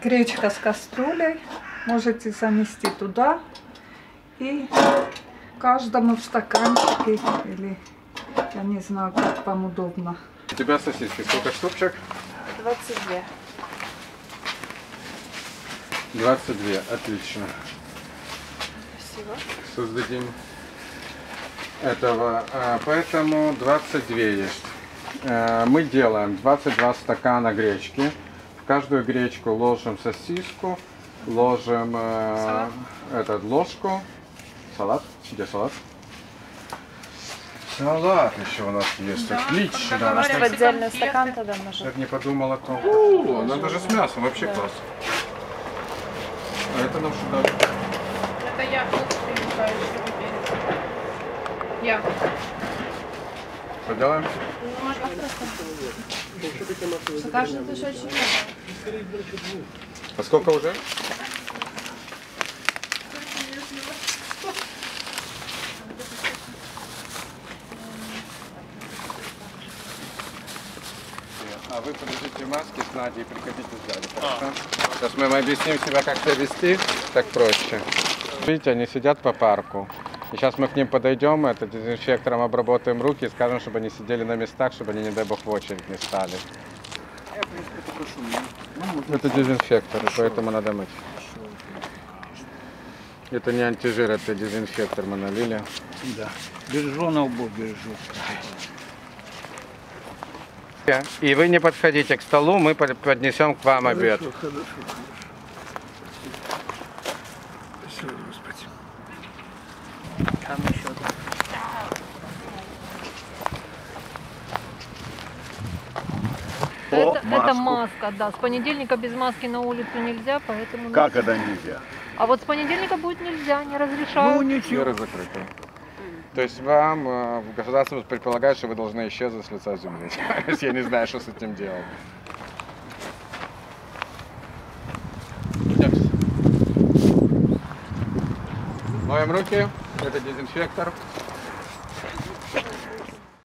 гречка с кастрюлей. Можете занести туда. И каждому в стаканчике или я не знаю, как вам удобно. У тебя сосиски сколько штучек? 22. 22, отлично. Спасибо. Создадим этого, поэтому 22 есть. Мы делаем 22 стакана гречки. В каждую гречку ложим сосиску, ложим ложку. Салат? Где салат? Салат еще у нас есть. Да, отлично. Может, в отдельный стакан тогда можно? Я не подумал о том. О, она даже с мясом, вообще класс. А это нам сюда. Это я Я. Что делаем? Можно просто. Каждый кусочек. А сколько уже? А вы подождите в маске с Надей и приходите сзади. Хорошо? Сейчас мы им объясним себя, как себя вести, так проще. Видите, они сидят по парку. И сейчас мы к ним подойдем, это дезинфектором обработаем руки и скажем, чтобы они сидели на местах, чтобы они, не дай бог, в очередь не стали. Это дезинфектор, поэтому надо мыть. Это не антижир, это дезинфектор мы налили. Да. Держу на лбу, держу. И вы не подходите к столу, мы поднесем к вам обед. Хорошо. Спасибо, Господи. Там еще. Это маска, да. С понедельника без маски на улицу нельзя, поэтому... Как это нельзя? А вот с понедельника будет нельзя, не разрешают. Ну ничего. Сферы закрыты. То есть вам в государстве предполагает, что вы должны исчезнуть с лица земли. Я не знаю, что с этим делать. Моем руки. Это дезинфектор.